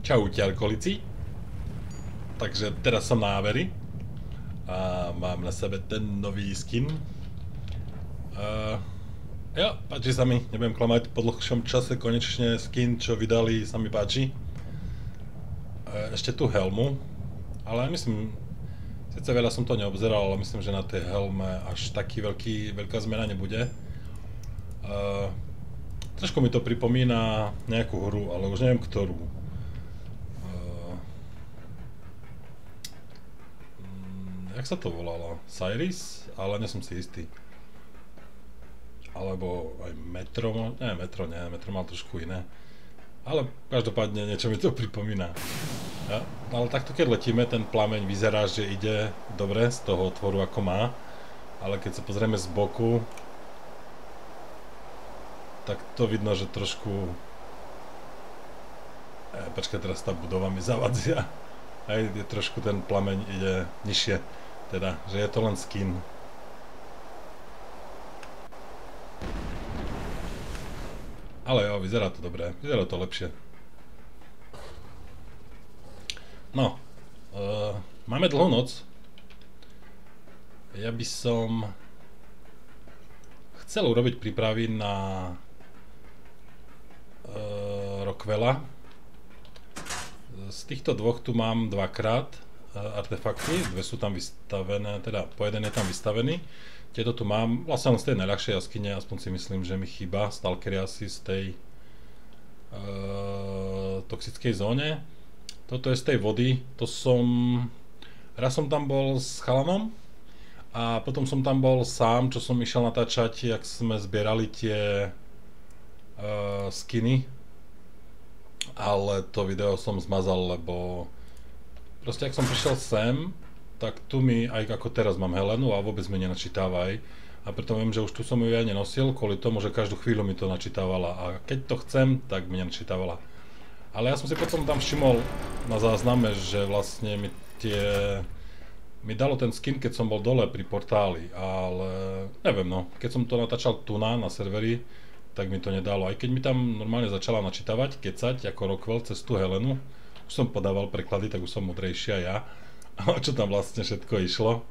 Čaute alkoholici. Takže teraz som na Avery a mám na sebe ten nový skin. Ja, páči sa mi, nebudem klamať, po dlhšom čase konečne skin, čo vydali, sa mi páči. Ešte tú helmu, ale myslím, sice veľa som to neobzeral, ale myslím, že na tej helme až veľká zmena nebude. Trošku mi to pripomína nejakú hru, ale už neviem ktorú. Jak sa to volalo? Cyrus? Ale nie som si istý. Alebo aj Metro, Metro mal trošku iné. Ale každopádne niečo mi to pripomína. Ja, ale takto keď letíme, ten plameň vyzerá, že ide dobre z toho otvoru ako má. Ale keď sa pozrieme z boku, tak to vidno, že trošku... Počkaj, teraz tá budova mi zavadzia. Aj trošku ten plameň ide nižšie. Teda, že je to len skin. Ale jo, vyzerá to dobre, vyzerá to lepšie. No, máme dlhú noc. Ja by som chcel urobiť prípravy na Rockwella. Z týchto dvoch tu mám dvakrát artefakty, dve sú tam vystavené, teda po jeden je tam vystavený. Tieto tu mám, vlastne len z tej najľahšej jaskyne, aspoň si myslím, že mi chýba stalkery asi z tej toxickej zóne. Toto je z tej vody, to som... Raz som tam bol s chalanom a potom som tam bol sám, čo som išiel natáčať, jak sme zbierali tie skiny. Ale to video som zmazal, lebo proste ak som prišiel sem, tak tu mi, aj ako teraz mám Helenu a vôbec mi nenačítáva aj. A preto viem, že už tu som ju ja nenosil, kvôli tomu, že každú chvíľu mi to načítávala a keď to chcem, tak mi nenačítávala. Ale ja som si potom tam všimol na zázname, že vlastne mi dalo ten skin, keď som bol dole pri portáli, ale neviem no, keď som to natáčal tu na serveri, tak mi to nedalo. Aj keď mi tam normálne začala načítavať, kecať ako Rockwell cez tú Helenu, už som podával preklady, tak už som múdrejšia ja. A čo tam vlastne všetko išlo.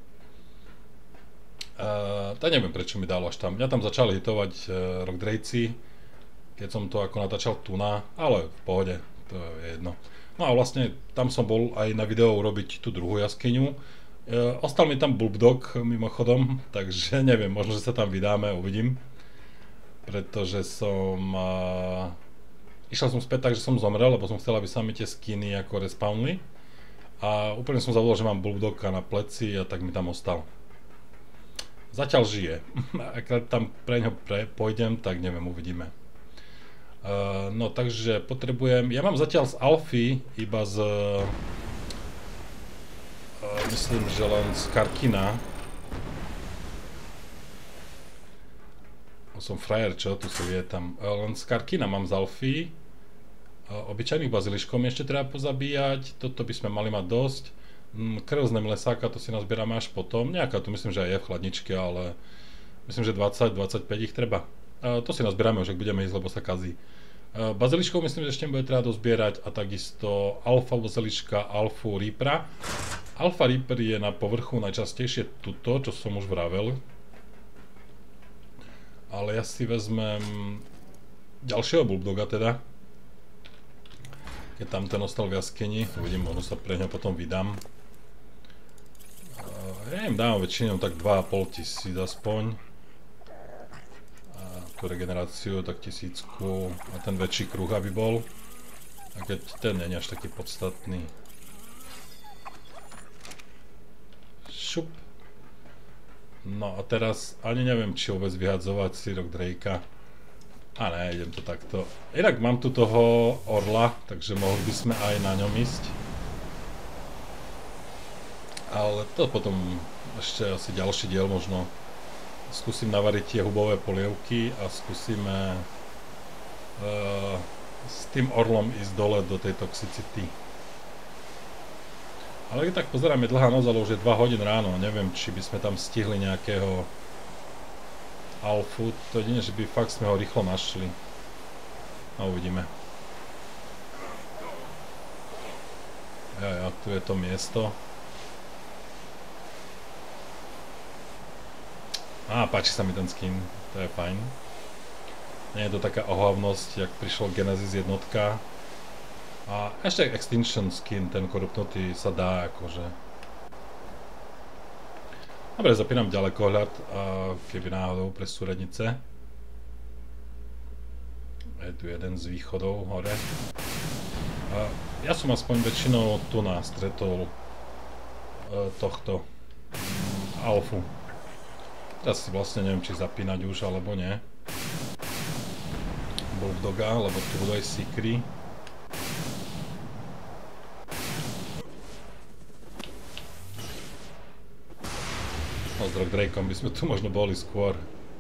Tak neviem, prečo mi dalo až tam. Mňa tam začali hitovať rockdrajci, keď som to ako natáčal tuna, ale v pohode, to je jedno. No a vlastne tam som bol aj na video urobiť tú druhú jaskyňu. Ostal mi tam Bulbdog mimochodom, takže neviem, možno, že sa tam vydáme, uvidím. Pretože som... Išiel som späť tak, že som zomrel, lebo som chcel, aby sa mi tie skiny ako respawnli. A úplne som zavolal, že mám Bulbdoga na pleci a tak mi tam ostal. Zatiaľ žije. Ak tam pre ňo pôjdem, tak neviem, uvidíme. No takže potrebujem... Ja mám zatiaľ z Alfy iba z... myslím, že len z Karkina. Som frajer, čo? Tu sa vie tam. Len z Karkina mám z Alfy. Obyčajných baziliškov mi ešte treba pozabíjať. Toto by sme mali mať dosť. Krv z nemlesáka, to si nazbierame až potom. Nejaká tu myslím, že aj je v chladničke, ale myslím, že 20-25 ich treba. To si nazbierame už, ak budeme ísť, lebo sa kazí. Baziliškov myslím, že ešte bude treba dozbierať a takisto alfa baziliška, alfu Reapera. Alfa Reaper je na povrchu najčastejšie tuto, čo som už vravel. Ale ja si vezmem ďalšieho Bulbdoga teda. Keď tam ten ostal v jaskyni, uvidím, možno sa pre ňa potom vydám. Ja im dám väčšinou tak 2500 aspoň. A tú regeneráciu tak 1000 a ten väčší kruh aby bol. A keď ten nie je až taký podstatný. Šup. No a teraz ani neviem, či vôbec vyhadzovať si rockdraka. A ne, idem to takto. Inak mám tu toho orla, takže mohli by sme aj na ňom ísť. Ale to potom ešte asi ďalší diel možno. Skúsim navariť tie hubové polievky a skúsime s tým orlom ísť dole do tej toxicity. Ale keď tak pozerám, je dlhá noc, ale už je 2 hodín ráno, neviem, či by sme tam stihli nejakého alfu, to jedine, že by fakt sme ho rýchlo našli. A uvidíme. Ja, tu je to miesto. Páči sa mi ten skin, to je fajn. Nie je to taká ohavnosť, jak prišlo Genesis jednotka. A ešte Extinction skin, ten korupnutý, sa dá akože. Dobre, zapínam ďalekohľad, keby náhodou pre súrednice. Je tu jeden z východov hore. Ja som aspoň väčšinou tu stretol tohto alfu. Teraz si vlastne neviem, či zapínať už alebo nie. Bulldoga, alebo tu budú aj Sikry. No s Rockdrakeom by sme tu možno boli skôr.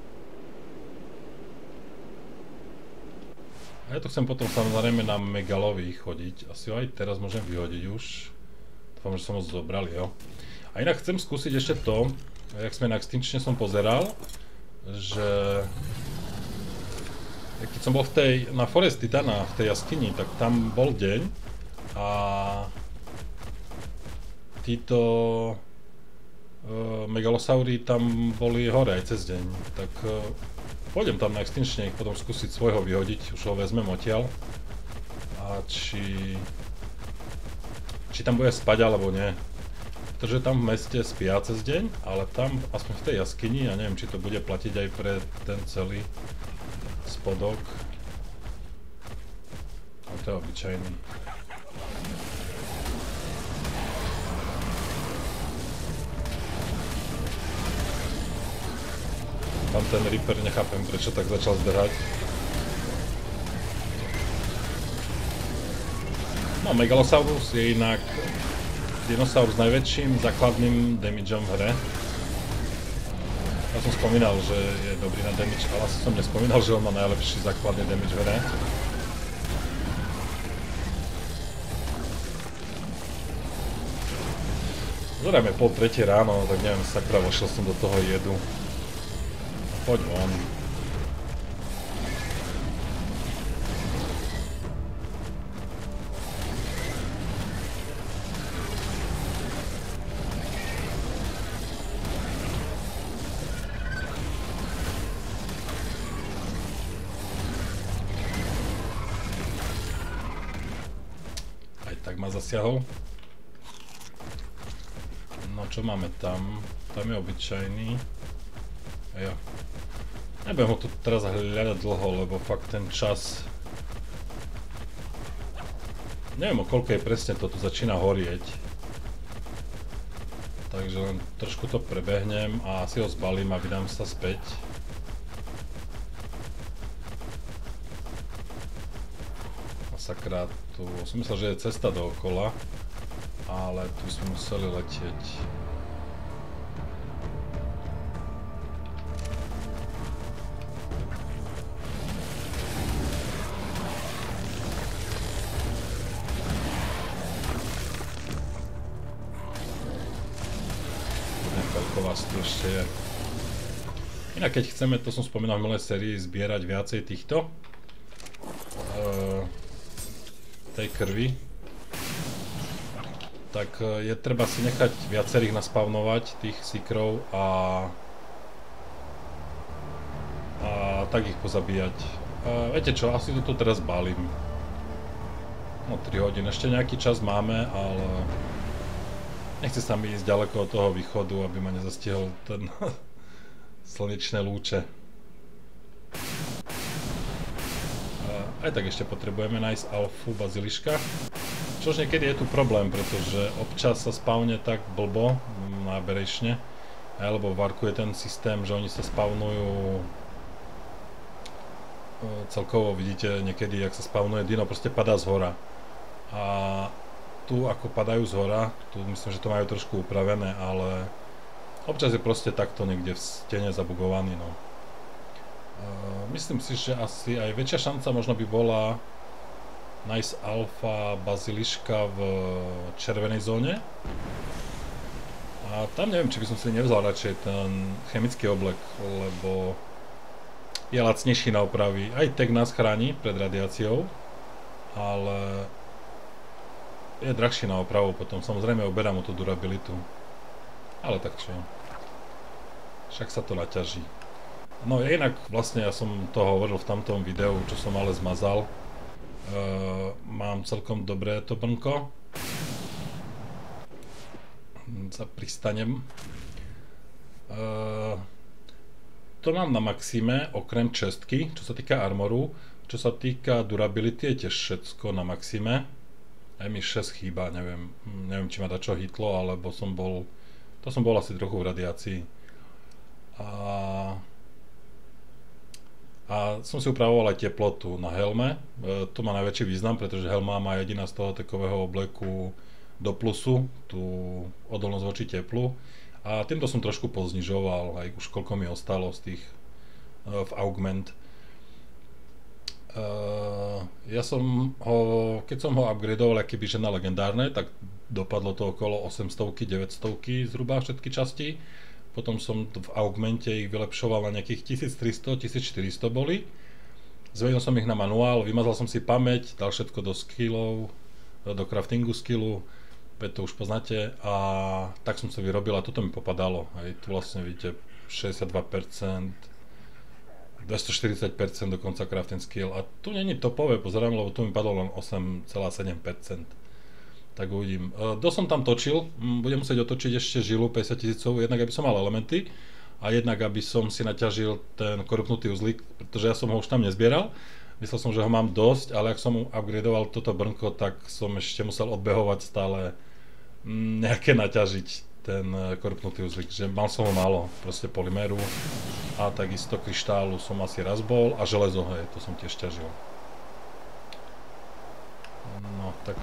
A ja tu chcem potom samozrejme na Megalovi chodiť. Asi ho aj teraz môžem vyhodiť už. Dúfam, že som ho zobral, jo. A inak chcem skúsiť ešte to, jak sme na Extinčne som pozeral, že keď som bol na Forest Titana, v tej jaskyni, tak tam bol deň a títo megalosaury tam boli hore aj cez deň, tak pôjdem tam na Extinčne ich potom skúsiť svojho vyhodiť, už ho vezmem odtiaľ a či tam bude spať alebo nie. Pretože tam v meste spia cez deň, ale tam aspoň v tej jaskyni, ja neviem, či to bude platiť aj pre ten celý spodok. No to je obyčajný. Tam ten Reaper, nechápem, prečo tak začal zberať. No, Megalosaurus je inak dinosaur s najväčším základným damageom v hre. Ja som spomínal, že je dobrý na damage, ale asi som nespomínal, že on má najlepší základný damage v hre. Zrejme 2:30 ráno, tak neviem, sakra, vošiel som do toho jedu. Poď von. Zasiahol. No čo máme tam? Tam je obyčajný. Jo. Nebudem ho tu teraz hľadať dlho, lebo fakt ten čas... Neviem, o koľko je presne to tu začína horieť. Takže len trošku to prebehnem a asi ho zbalím a vydám sa späť. Sakra, tu som myslel, že je cesta dookola, ale tu sme museli letieť. Koľko vás tu ešte je. Inak keď chceme, to som spomínal v minulej sérii, zbierať viacej týchto tej krvi, tak je treba si nechať viacerých naspavnovať, tých Seekerov a tak ich pozabíjať. Viete čo, asi to tu teraz balím. No 3 hodín, ešte nejaký čas máme, ale nechce sa mi ísť ďaleko od toho východu, aby ma nezastihol ten slnečné lúče. Aj tak ešte potrebujeme nájsť alfu baziliška. Čož niekedy je tu problém, pretože občas sa spawne tak blbo na berejšne, alebo v Arku je ten systém, že oni sa spawnujú celkovo, vidíte niekedy, jak sa spawnuje dino, proste padá z hora. A tu ako padajú z hora, tu myslím, že to majú trošku upravené, ale občas je proste takto niekde v stene zabugovaný, no. Myslím si, že asi aj väčšia šanca možno by bola nájsť alfa baziliška v červenej zóne. A tam neviem, či by som si nevzal radšej ten chemický oblek, lebo je lacnejší na opravy. Aj tag nás chráni pred radiáciou, ale je drahší na opravu potom, samozrejme oberám o tú durabilitu. Ale tak čo, však sa to naťaží. No inak vlastne ja som to hovoril v tamtom videu, čo som ale zmazal. Mám celkom dobré to brnko. Sa pristanem. To mám na maxime, okrem čestky, čo sa týka armoru. Čo sa týka durability, je tiež všetko na maxime. Aj mi 6 chýba, neviem či ma dačo hitlo, alebo som bol asi trochu v radiácii. A som si upravoval aj teplotu na helme. To má najväčší význam, pretože helma má jediná z toho takového obleku do plusu, tú odolnosť voči teplu. A týmto som trošku poznižoval, aj už koľko mi ostalo z tých v augment. Ja som ho, keď som ho upgradeoval akoby že na legendárne, tak dopadlo to okolo 800-900 zhruba všetky časti. Potom som v augmente ich vylepšoval na nejakých 1300-1400 boli. Zmenil som ich na manuál, vymazal som si pamäť, dal všetko do skillov, do craftingu skillu, veď to už poznáte, a tak som sa vyrobil a toto mi popadalo. Aj tu vlastne vidíte 62%, 240% dokonca crafting skill, a tu není topové, pozerám, lebo tu mi padlo len 8,7%. Tak uvidím. Dosť som tam točil, budem musieť otočiť ešte žilu 50 000, jednak aby som mal elementy a jednak aby som si naťažil ten korupnutý uzlík, pretože ja som ho už tam nezbieral. Myslel som, že ho mám dosť, ale ak som upgradeoval toto brnko, tak som ešte musel odbehovať stále nejaké naťažiť ten korupnutý uzlík, že mal som ho málo, proste polyméru a takisto kryštálu som asi raz bol a železo, hej, to som tiež ťažil. No tak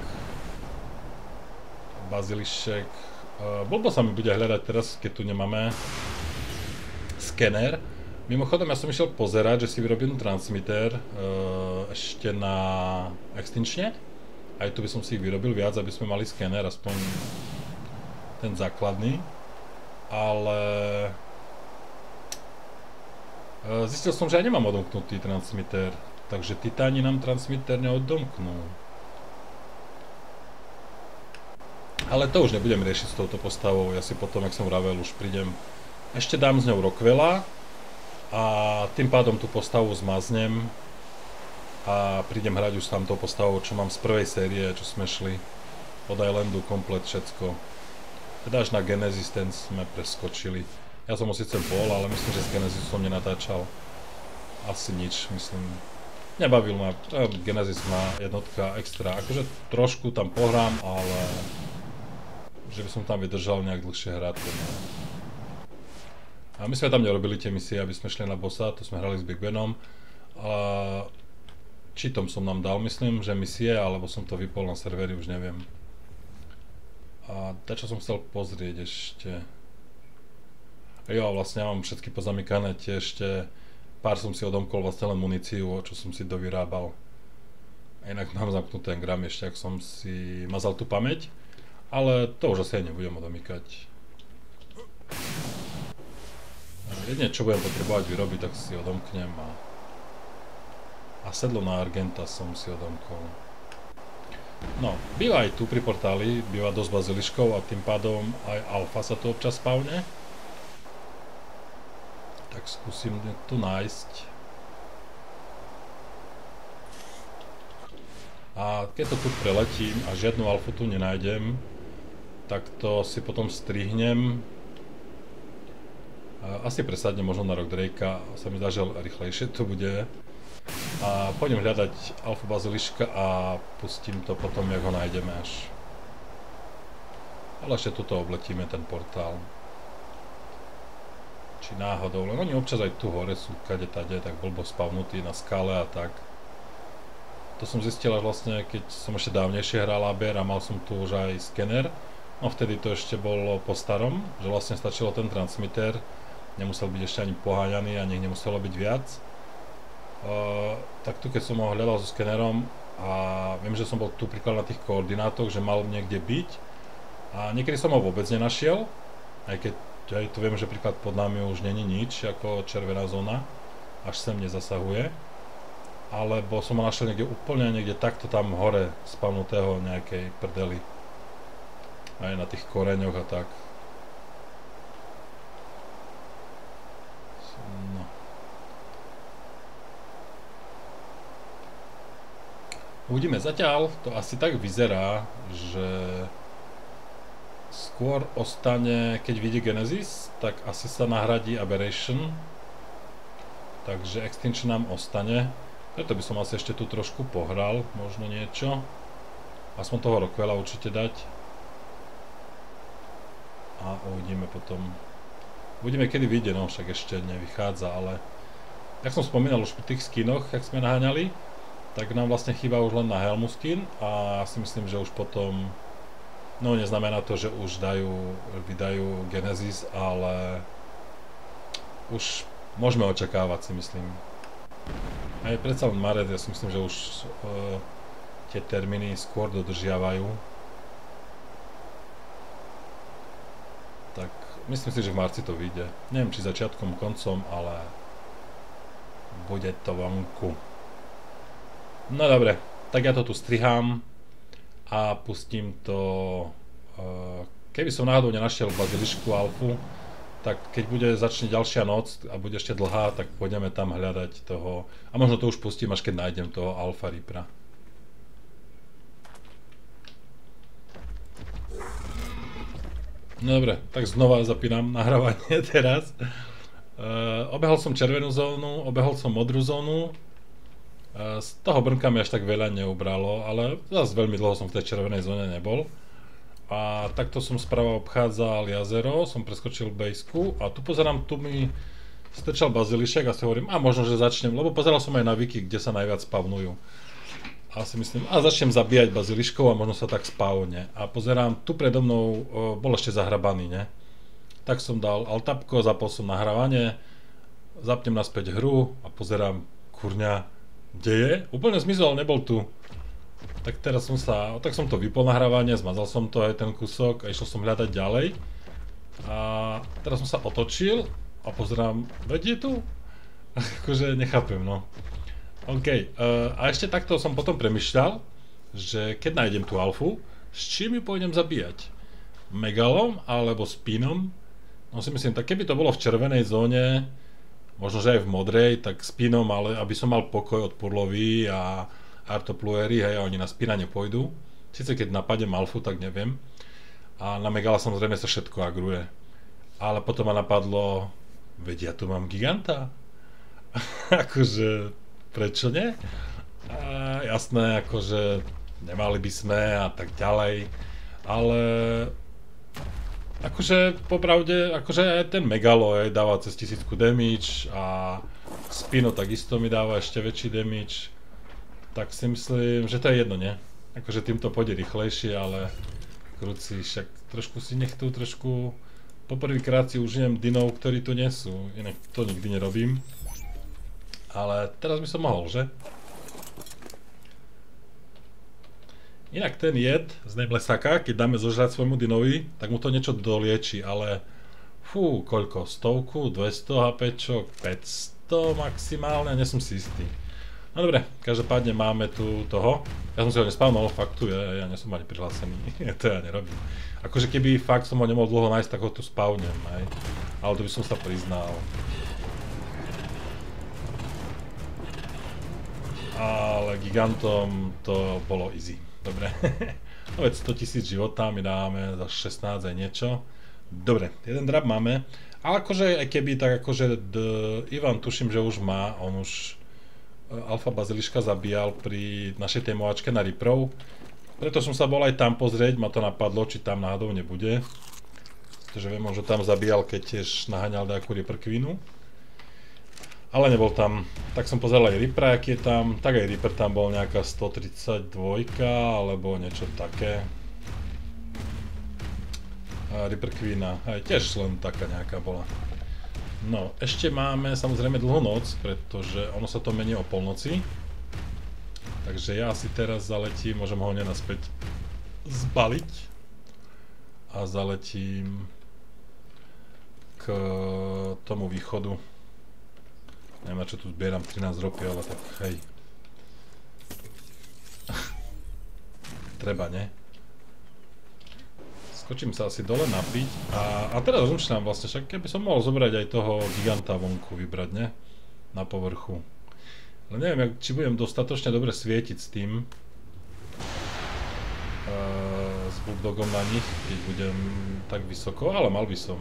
bazilišek. Blbo sa mi bude hľadať teraz, keď tu nemáme skener. Mimochodom, ja som išiel pozerať, že si vyrobím transmitter ešte na extinčne. Aj tu by som si ich vyrobil viac, aby sme mali skener, aspoň ten základný. Ale zistil som, že ja nemám odomknutý transmitter, takže titáni nám transmitter neodomknú. Ale to už nebudem riešiť s touto postavou, ja si potom, jak som vravel, už prídem, ešte dám z ňou Rockwella a tým pádom tú postavu zmaznem a prídem hrať už s tamtou postavou, čo mám z prvej série, čo sme šli od Islandu, komplet všetko. Teda až na Genesis ten sme preskočili. Ja som ho síce bol, ale myslím, že z Genesis som nenatáčal asi nič, myslím. Nebavil ma, Genesis má jednotka extra, akože trošku tam pohrám, ale že by som tam vydržal nejak dlhšie hrať. A my sme tam nerobili tie misie, aby sme šli na bossa, to sme hrali s Big Benom. Cheatom som nám dal, myslím, že misie, alebo som to vypol na servery, už neviem. A čo som chcel pozrieť ešte. Jo, vlastne ja mám všetky pozamykané, tie ešte pár som si odomkol vlastne len muníciu, čo som si dovyrábal. A inak mám zamknutý ten gram ešte, ak som si mazal tú pamäť. Ale to už asi aj nebudem odomykať. Jedine čo budem potrebovať vyrobiť, tak si odomknem a sedlo na Argenta som si odomkol. No, býva aj tu pri portáli, býva dosť baziliškov a tým pádom aj alfa sa tu občas spavne. Tak skúsim tu nájsť. A keď to tu preletím a žiadnu alfu tu nenájdem, tak to si potom strihnem. Asi presadnem možno na Rock Drakea, sa mi zdá, že rýchlejšie to bude. A pôjdem hľadať alfu baziliška a pustím to potom, jak ho nájdeme až. Ale ešte tuto obletíme ten portál. Či náhodou, len oni občas aj tu hore sú kade tade, tak blbo spavnutí na skale a tak. To som zistil až vlastne, keď som ešte dávnejšie hral Aber a mal som tu už aj skener. No vtedy to ešte bolo po starom, že vlastne stačilo ten transmitter, nemusel byť ešte ani poháňaný, ani nemuselo byť viac. Tak tu keď som ho hľadal so skenerom a viem, že som bol tu príklad na tých koordinátoch, že mal niekde byť a niekedy som ho vôbec nenašiel, aj keď aj tu viem, že príklad pod nami už není nič, ako červená zóna, až sem nezasahuje. Alebo som ho našiel niekde úplne niekde takto tam hore spavnutého nejakej prdeli. Aj na tých koreňoch a tak. No. Uvidíme, zatiaľ to asi tak vyzerá, že skôr ostane, keď vidí Genesis, tak asi sa nahradí Aberration. Takže Extinction nám ostane. Preto by som asi ešte tu trošku pohral, možno niečo. Aspoň toho Rockwella určite dať. A uvidíme potom. Uvidíme, kedy vyjde, no však ešte nevychádza, ale jak som spomínal už pri tých skinoch, jak sme naháňali, tak nám vlastne chýba už len na helmu skin a si myslím, že už potom, no neznamená to, že už vydajú Genesis, ale už môžeme očakávať, si myslím. Aj predsa len marec, ja si myslím, že už tie termíny skôr dodržiavajú. Tak myslím si, že v marci to vyjde. Neviem, či začiatkom, koncom, ale bude to vonku. No dobre, tak ja to tu strihám a pustím to. Keby som náhodou nenašiel bazilišku alfu, tak keď začne ďalšia noc a bude ešte dlhá, tak pôjdeme tam hľadať toho. A možno to už pustím, až keď nájdem toho Alfa Reapera. No dobre, tak znova zapínam nahrávanie teraz. Obehol som červenú zónu, obehol som modrú zónu. Z toho brnka mi až tak veľa neubralo, ale zase veľmi dlho som v tej červenej zóne nebol. A takto som sprava obchádzal jazero, som preskočil bejsku a tu pozerám, tu mi strčal bazilišek a si hovorím, a možno, že začnem, lebo pozeral som aj na wiki, kde sa najviac spavnujú. A si myslím, a začnem zabíjať baziliškov a možno sa tak spavne. A pozerám, tu predo mnou bol ešte zahrabaný, ne? Tak som dal altapko, zapol som nahrávanie, zapnem naspäť hru a pozerám, kurňa, kde je? Úplne zmizol, nebol tu. Tak teraz tak som to vypol nahrávanie, zmazal som to aj ten kúsok a išiel som hľadať ďalej. A teraz som sa otočil a pozerám, veď je tu? Akože nechápem, no. OK, a ešte takto som potom premyšľal, že keď nájdem tú alfu, s čím ju pôjdem zabíjať? Megalom alebo Spinom? No si myslím, tak keby to bolo v červenej zóne, možno že aj v modrej, tak Spinom, ale aby som mal pokoj od Purlovi a Artopluery, hej, a oni na Spina nepôjdu. Sice keď napadem alfu, tak neviem. A na Megala samozrejme sa všetko agruje. Ale potom ma napadlo, veď ja tu mám Giganta. Akože, prečo nie? Jasné, akože nemali by sme a tak ďalej. Ale akože popravde, akože aj ten Megalo dáva cez 1000 damage a Spino takisto mi dáva ešte väčší damage. Tak si myslím, že to je jedno, nie? Akože týmto pôjde rýchlejšie, ale kruci, však trošku si nechcú, trošku poprvýkrát si užijem dinov, ktorí tu nie sú, inak to nikdy nerobím. Ale teraz by som mohol, že? Inak ten jed z Nemlesaka, keď dáme zožrať svojmu dinovi, tak mu to niečo dolieči, ale fú, koľko? 100, 200 HPčok, 500 maximálne, nie som si istý. No dobre, každopádne máme tu toho. Ja som si ho nespavnol, faktu, ja nie som ani prihlásený, to ja nerobím. Akože keby fakt som ho nemohol dlho nájsť, tak ho tu spavnem, hej. Ale to by som sa priznal. Ale gigantom to bolo easy, dobre. No veď 100 000 života mi dáme za 16 aj niečo. Dobre, jeden drab máme. Ale akože aj keby, tak akože Ivan tuším, že už má, on už Alfa Baziliška zabíjal pri našej témovačke na Reaperov. Preto som sa bol aj tam pozrieť, ma to napadlo, či tam náhodou nebude. Pretože viem, že tam zabíjal, keď tiež naháňal nejakú Reaper Queenu. Ale nebol tam. Tak som pozeral aj Reapera, aký je tam. Tak aj Reaper tam bol nejaká 132 alebo niečo také. A Reaper Queena, aj tiež len taká nejaká bola. No, ešte máme samozrejme dlhú noc, pretože ono sa to mení o polnoci. Takže ja si teraz zaletím, môžem ho naspäť zbaliť. A zaletím k tomu východu. Neviem, na čo tu zbieram 13 ropy, ale tak hej. treba, ne? Skočím sa asi dole napiť a teraz rozmýšľam vlastne, však keby som mohol zobrať aj toho giganta vonku vybrať, ne? Na povrchu. Ale neviem, či budem dostatočne dobre svietiť s tým. S bulldogom na nich, keď budem tak vysoko, ale mal by som.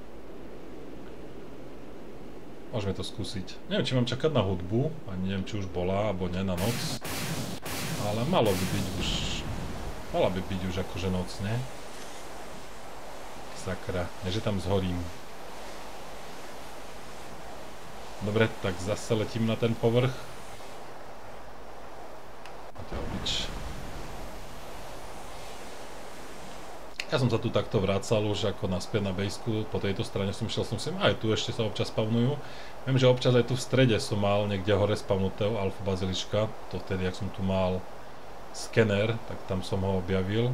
Môžeme to skúsiť. Neviem, či mám čakať na hudbu, ani neviem, či už bola, alebo nie na noc. Ale mala by byť už akože noc, ne? Sakra, neže tam zhorím. Dobre, tak zase letím na ten povrch. Ja som sa tu takto vracal už ako naspäť na bejsku, po tejto strane som išiel, aj tu ešte sa občas spavnujú. Viem, že občas aj tu v strede som mal niekde hore spavnutého alfa baziliška, to vtedy, ak som tu mal skener, tak tam som ho objavil.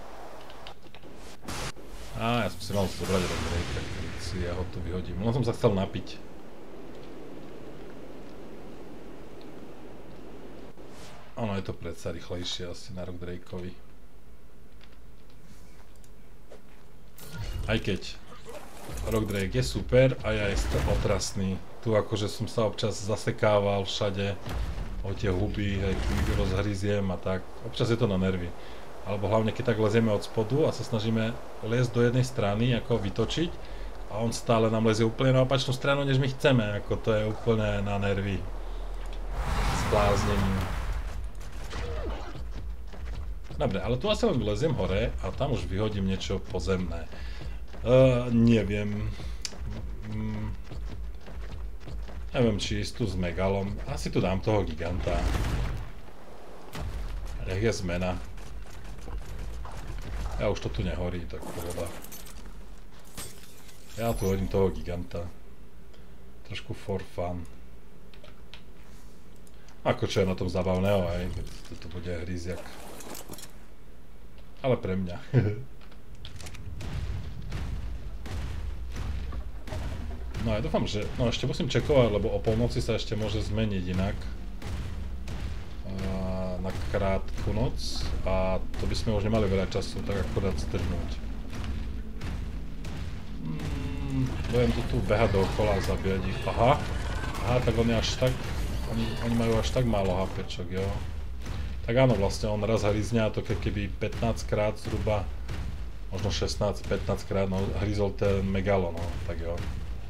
Ja som si mal zobrať Rock, tak si ja ho tu vyhodím, len som sa chcel napiť. Ono je to predsa rýchlejšie asi na Rock Drakeovi. Aj keď Rock Drake je super a ja je otrasný. Tu akože som sa občas zasekával všade o tie huby, aj keď ich rozhryziem a tak. Občas je to na nervy. Alebo hlavne keď tak lezieme od spodu a sa snažíme liesť do jednej strany, ako vytočiť a on stále nám lezie úplne na opačnú stranu, než my chceme. Ako to je úplne na nervy. Zbláznením. Dobre, ale tu asi len vyleziem hore a tam už vyhodím niečo pozemné. Neviem. Neviem, či ísť tu s Megalom. Asi tu dám toho giganta. Nech je zmena. Ja už to tu nehorí, tak pohoda. Ja tu hodím toho giganta. Trošku for fun. Ako čo je na tom zabavného, aj keď to bude hryziak. Ale pre mňa. No ja dúfam, že... No ešte musím čekovať, lebo o polnoci sa ešte môže zmeniť inak. Na krátku noc. A to by sme už nemali veľa času, tak akorát strhnúť. Budem tu behať dookola a zabíjať ich. Aha, tak oni až tak... Oni majú až tak málo HPčok, jo. Tak áno, vlastne on raz hryzne a to keby 15 krát zhruba, možno 16-15 krát hryzol ten Megalo, no, tak jo.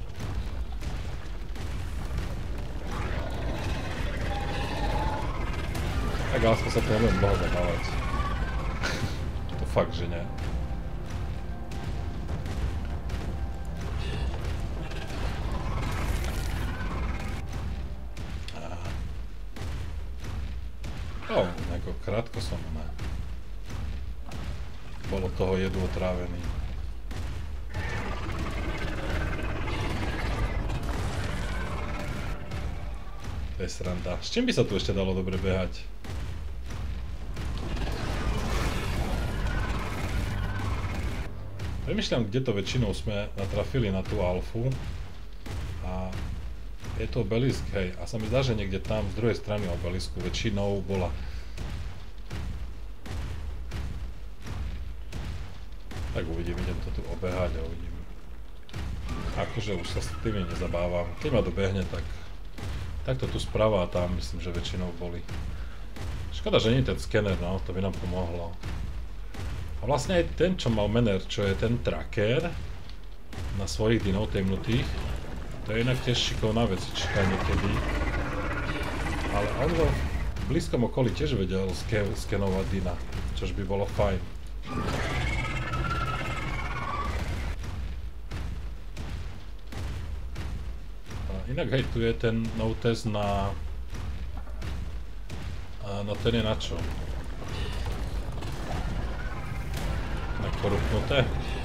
Tak ale sa to nebudem dlho zabávať. To fakt, že nie. Nejako krátko som, ne. Bolo toho jedu otrávený. To je sranda. S čím by sa tu ešte dalo dobre behať? Premýšľam, kde to väčšinou sme natrafili na tú alfu. A je to obelisk, hej. A sa mi zdá, že niekde tam z druhej strany obelisku väčšinou bola. Tak uvidím, idem to tu obehať a uvidím. Akože už sa s tými nezabávam. Keď ma dobehne, tak to tu správa a tam myslím, že väčšinou boli. Škoda, že nie je ten skener, no, to by nám pomohlo. A vlastne aj ten, čo mal Mener, čo je ten tracker na svojich dinov temnutých, to je inak tiež šikovná vecička niekedy. Ale on v blízkom okolí tiež vedel skenovať dina, čož by bolo fajn. Inak hej, tu je ten no-test na ten je na čo? Na korupnuté?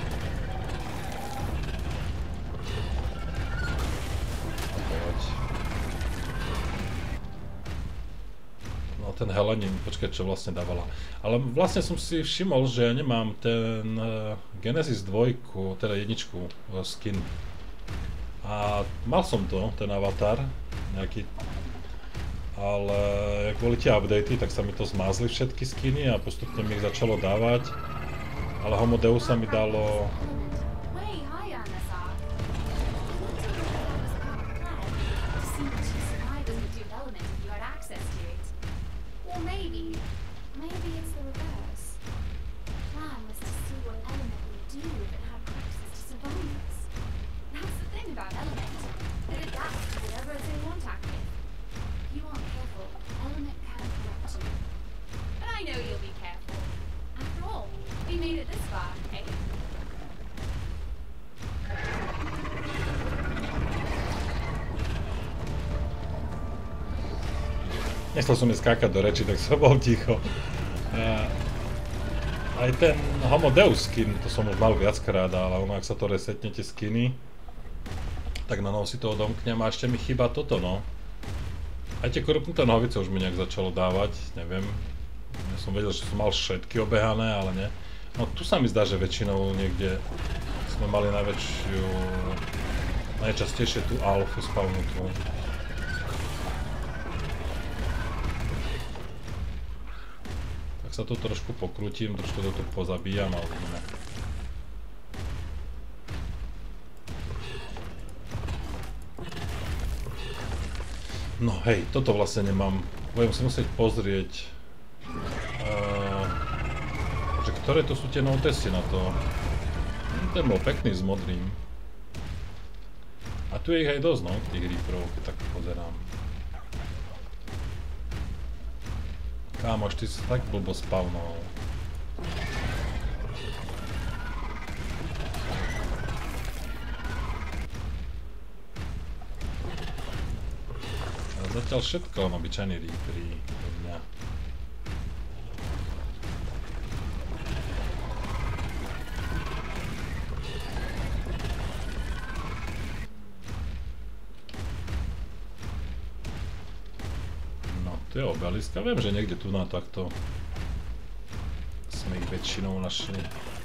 No ten Helenin, počkaj, čo vlastne dávala. Ale vlastne som si všimol, že ja nemám ten Genesis 2, teda jedničku skin. A mal som to, ten avatar, nejaký ale jak boli tie updaty, tak sa mi to zmázli všetky skiny a postupne mi ich začalo dávať. Ale Homo Deus sa mi dalo... Nechcel som mi skákať do reči, tak som bol ticho. Aj ten Homo Deus skin, to som už mal viackrát, ale ono, ak sa to resetnete skiny, tak na novo si to odomknem a ešte mi chýba toto, no. Aj tie korupnuté nohavice už mi nejak začalo dávať, neviem. Ja som vedel, že som mal všetky obehané, ale nie. No tu sa mi zdá, že väčšinou niekde sme mali najčastejšie tú alfu spavnutú. Sa tu trošku pokrútim, trošku to tu pozabíjam a uvidíme. No hej, toto vlastne nemám. Budem si musieť pozrieť, že ktoré to sú tie notesy na to. Ten bol pekný s modrým. A tu je ich aj dosť, no, tých Reaperov, keď tak pozerám. Kámoš, ty si tak blbo spavnol. Ale zatiaľ všetko len obyčajný Reapery do mňa. To je obeliska. Viem, že niekde tu na takto sme ich väčšinou našli.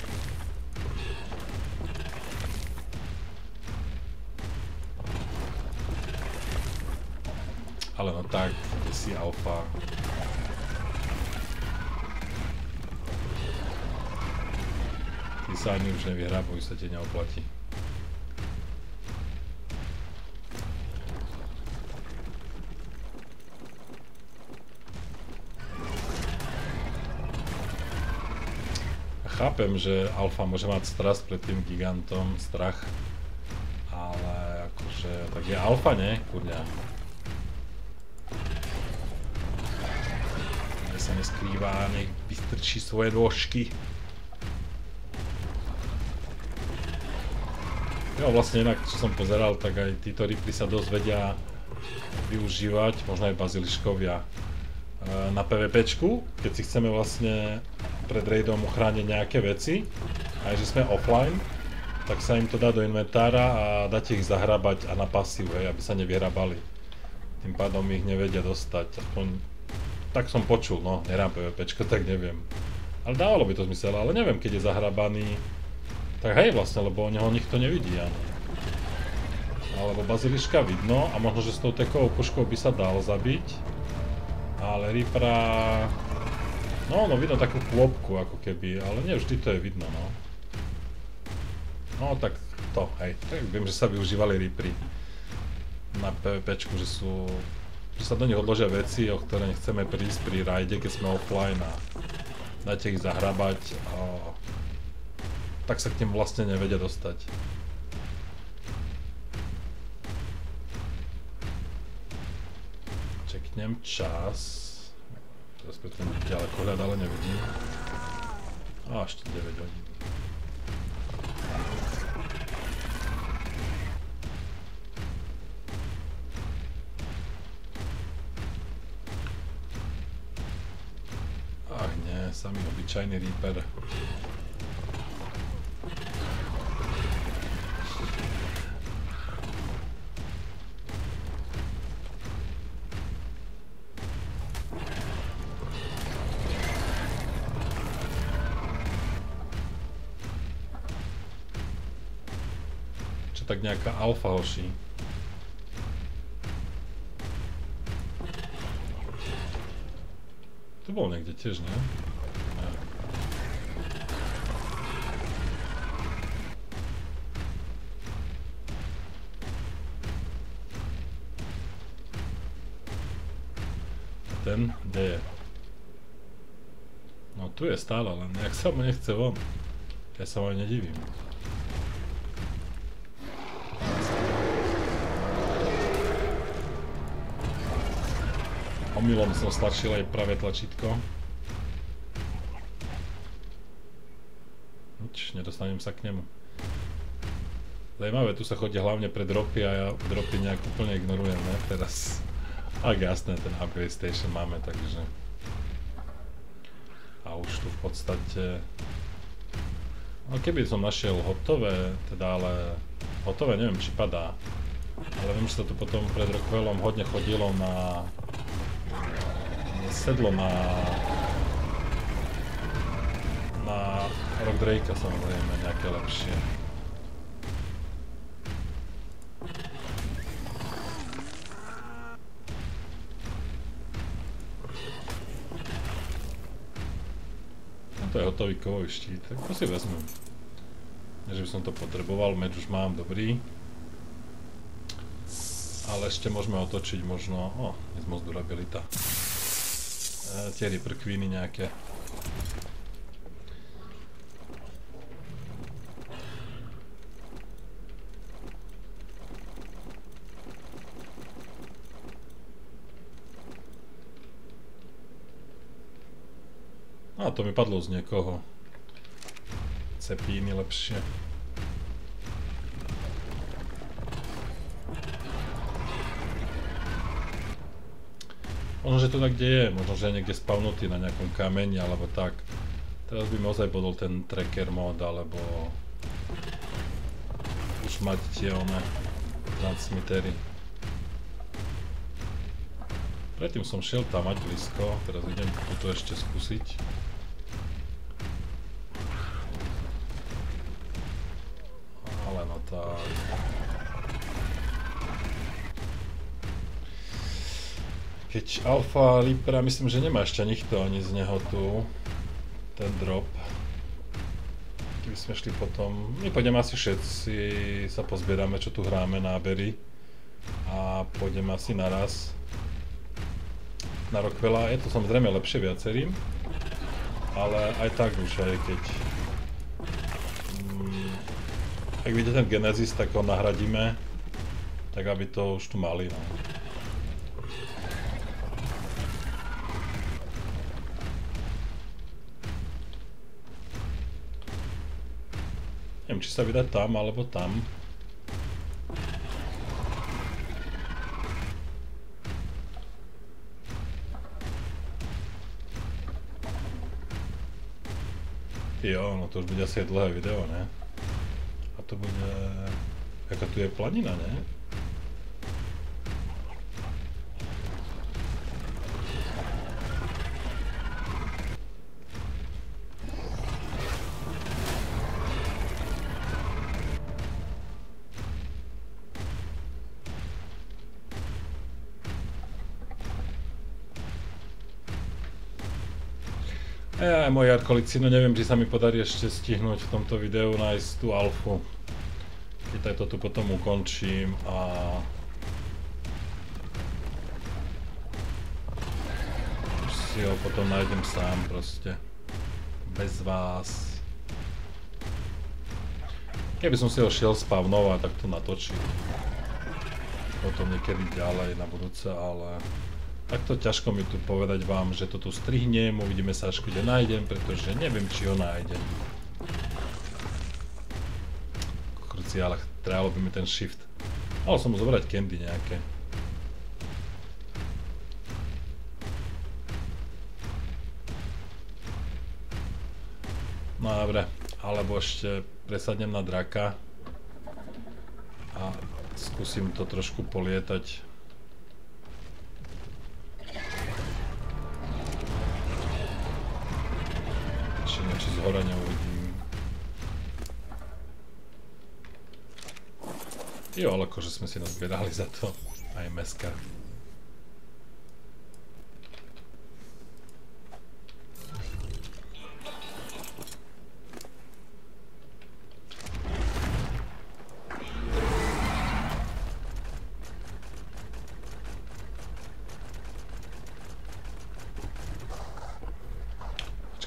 Ale no tak, kde si alfa. Ty sa ani už nevyhrábajú, sa ti neoplatí. Chápem, že alfa môže mať strast pred tým gigantom, strach, ale akože, tak je alfa, ne? Kurňa. Nech sa neskrývá, nech vystrčí svoje dôžky. Jo, vlastne inak, čo som pozeral, tak aj títo Reapery sa dosť vedia využívať, možno aj baziliškovia na PvPčku, keď si chceme vlastne pred raidom uchrániť nejaké veci, aj že sme offline, tak sa im to dá do inventára a dáte ich zahrabať a na pasív, hej, aby sa nevyhrabali. Tým pádom ich nevedia dostať, aspoň tak som počul, no, nehrám PvPčko, tak neviem. Ale dávalo by to zmysel, ale neviem, keď je zahrabaný, tak hej vlastne, lebo o neho nikto nevidí ani. Alebo baziliška vidno a možno, že s tou tekovou puškou by sa dal zabiť, ale Reapera... No, vidno takú klopku ako keby, ale nie vždy to je vidno, no. No, tak to, hej. Tak viem, že sa využívali Reapery na PvPčku, že sa do nich odložia veci, o ktoré nechceme prísť pri raide, keď sme offline a dáte ich zahrabať a tak sa k nim vlastne nevedia dostať. Čeknem čas. Teraz preto ďaleko hľad, ale nevidím. A ešte 9 hodín. Ach nie, samý obyčajný Reaper. Tak nejaká alfa hoši. Tu bol niekde tiež, nie? Nie. A ten, kde je? No tu je stále, len nejak sa mu nechce von. Ja sa mu aj nedivím. Omylom som stlačil aj pravé tlačítko. Nič, nedostanem sa k nemu. Zajímavé, tu sa chodí hlavne pre dropy a ja dropy nejak úplne ignorujem, ne? Teraz. Tak jasné, ten upgrade station máme, takže... A už tu v podstate... No keby som našiel hotové, teda ale... Hotové neviem, či padá. Ale viem, že sa tu potom pred Rockwellom hodne chodilo na... sedlo na Rock Drakea, samozrejme, nejaké lepšie. No to je hotový kovový štít, tak to si vezmem. Nie, že by som to potreboval, meč už mám dobrý. Ale ešte môžeme otočiť možno... je moc durabilita. Tie reperkvíny nejaké. A to mi padlo z niekoho. Cepíny lepšie. Možno, že to tak kde je, možno, že je niekde spavnutý na nejakom kameni alebo tak. Teraz by mi ozaj bodol ten tracker mod, alebo už mať tie one transmitery. Predtým som šiel tam mať blízko, teraz idem toto ešte skúsiť. Ale no tak... Keď Alpha Leapera, myslím, že nemá ešte nikto ani z neho tu, ten drop. Keby sme šli potom, my pôjdeme asi všetci, sa pozbierame, čo tu hráme, nábery. A pôjdeme asi naraz na Rockwella. Je to samozrejme lepšie viacerým, ale aj tak už aj keď... ak vidíte ten Genesis, tak ho nahradíme, tak aby to už tu mali, no. Neviem, či sa vydať tam, alebo tam. Jo, no to už bude asi dlhé video, ne? A to bude... Jaká tu je planina, ne? Moji arkolici, no neviem, či sa mi podarí ešte stihnúť v tomto videu nájsť tú alfu. Keď to tu potom ukončím a... už si ho potom nájdem sám proste. Bez vás. Keby som si ho šiel spavnovať, tak to natočím. Potom niekedy ďalej na budúce, ale... Takto ťažko mi tu povedať vám, že to tu strihnem, uvidíme sa až kde nájdem, pretože neviem, či ho nájdem. Kurci, ale trebalo by mi ten shift. Mal som mu zobrať candy nejaké. No dobre, alebo ešte presadnem na draka a skúsim to trošku polietať. Či z hora neuvidím. Jo, ale akože sme si nazbierali za to aj meska.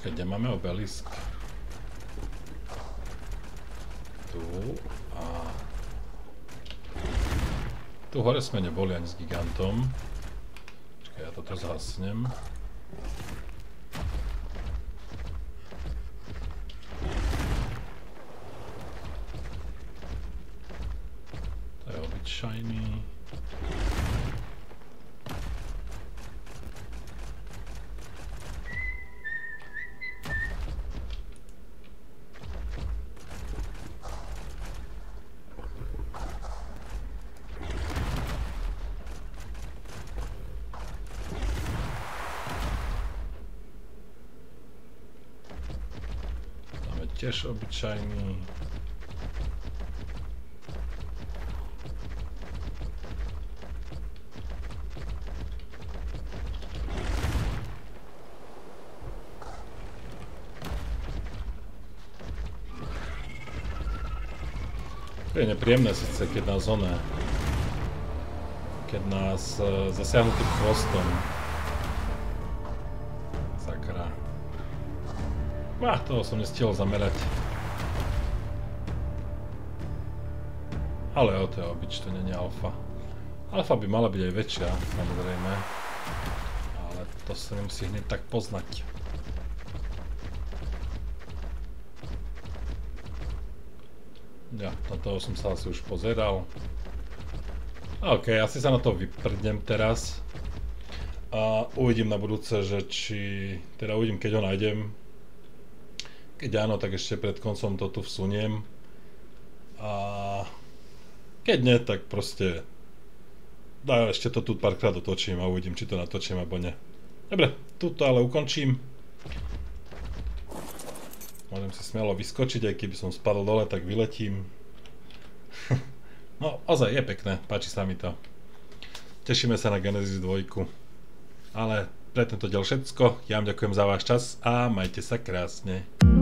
Počkaj, kde máme obelisk? Tu a... Tu hore sme neboli ani s gigantom. Počkaj, ja toto zhasnem. To je obyčajný. Tiež obyčajný. To je nepríjemné síce, keď nás zasiahnu tým chvostom. Sakra. Toho som nestihol zamerať. Ale to je obyč, to nie je alfa. Alfa by mala byť aj väčšia, samozrejme. Ale to sa nemusí hneď tak poznať. Ja, na toho som sa asi už pozeral. OK, asi sa na to vyprdnem teraz. A uvidím na budúce, že teda uvidím, keď ho nájdem. Keď áno, tak ešte pred koncom to tu vsuniem. A keď nie, tak proste ešte to tu párkrát dotočím a uvidím, či to natočím alebo nie. Dobre, tuto ale ukončím. Môžem si smelo vyskočiť, aj keby som spadol dole, tak vyletím. No, ozaj je pekné, páči sa mi to. Tešíme sa na Genesis 2. Ale pre tento diel všetko. Ja vám ďakujem za váš čas a majte sa krásne.